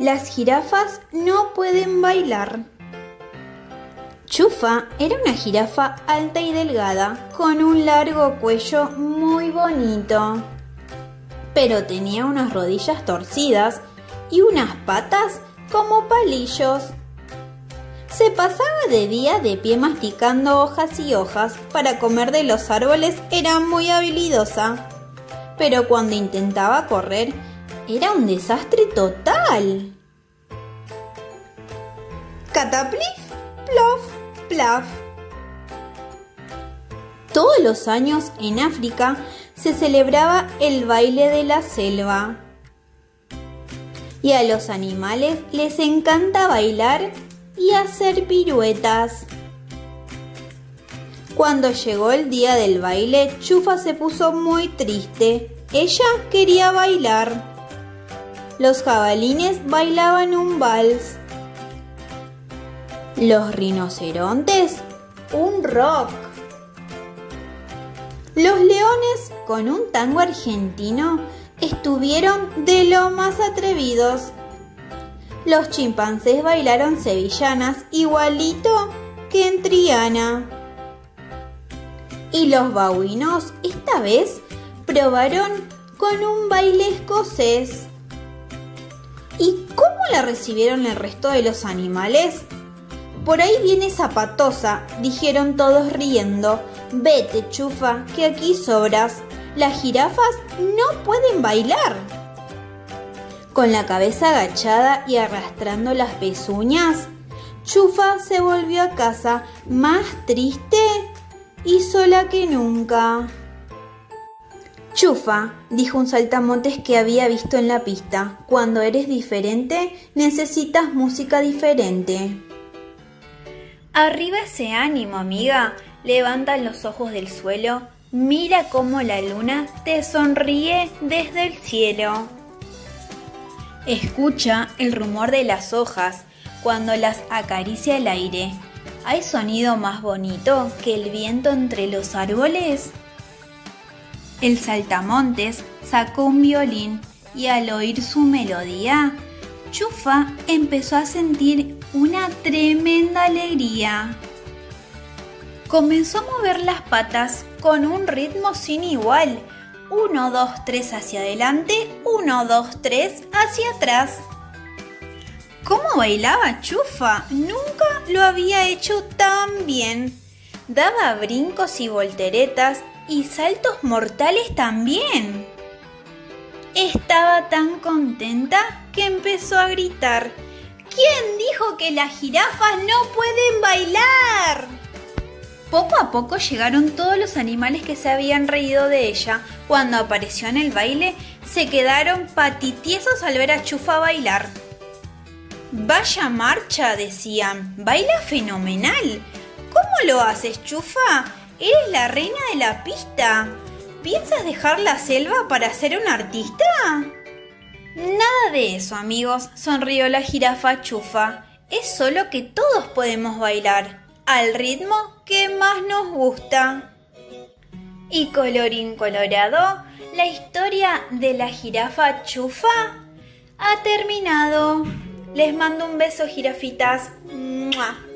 Las jirafas no pueden bailar. Chufa era una jirafa alta y delgada, con un largo cuello muy bonito. Pero tenía unas rodillas torcidas y unas patas como palillos. Se pasaba de día de pie masticando hojas y hojas. Para comer de los árboles era muy habilidosa. Pero cuando intentaba correr, era un desastre total. Cataplif, plof, plaf. Todos los años en África se celebraba el baile de la selva. Y a los animales les encanta bailar y hacer piruetas. Cuando llegó el día del baile, Chufa se puso muy triste. Ella quería bailar. Los jabalines bailaban un vals. Los rinocerontes, un rock. Los leones, con un tango argentino, estuvieron de lo más atrevidos. Los chimpancés bailaron sevillanas igualito que en Triana. Y los babuinos esta vez probaron con un baile escocés. ¿Y cómo la recibieron el resto de los animales? Por ahí viene esa patosa, dijeron todos riendo. Vete, Chufa, que aquí sobras. Las jirafas no pueden bailar. Con la cabeza agachada y arrastrando las pezuñas, Chufa se volvió a casa más triste y sola que nunca. Chufa, dijo un saltamontes que había visto en la pista, cuando eres diferente, necesitas música diferente. Arriba ese ánimo, amiga. Levanta los ojos del suelo. Mira cómo la luna te sonríe desde el cielo. Escucha el rumor de las hojas cuando las acaricia el aire. ¿Hay sonido más bonito que el viento entre los árboles? El saltamontes sacó un violín y al oír su melodía, Chufa empezó a sentir una tremenda alegría. Comenzó a mover las patas con un ritmo sin igual. 1, 2, 3 hacia adelante, 1, 2, 3 hacia atrás. ¿Cómo bailaba Chufa? Nunca lo había hecho tan bien. Daba brincos y volteretas y saltos mortales también. Estaba tan contenta que empezó a gritar: ¿Quién dijo que las jirafas no pueden bailar? Poco a poco llegaron todos los animales que se habían reído de ella. Cuando apareció en el baile, se quedaron patitiesos al ver a Chufa bailar. Vaya marcha, decían, baila fenomenal. ¿Cómo lo haces, Chufa? Eres la reina de la pista. ¿Piensas dejar la selva para ser un artista? Nada de eso, amigos, sonrió la jirafa Chufa. Es solo que todos podemos bailar al ritmo que más nos gusta. Y colorín colorado, la historia de la jirafa Chufa ha terminado. Les mando un beso, jirafitas. ¡Mua!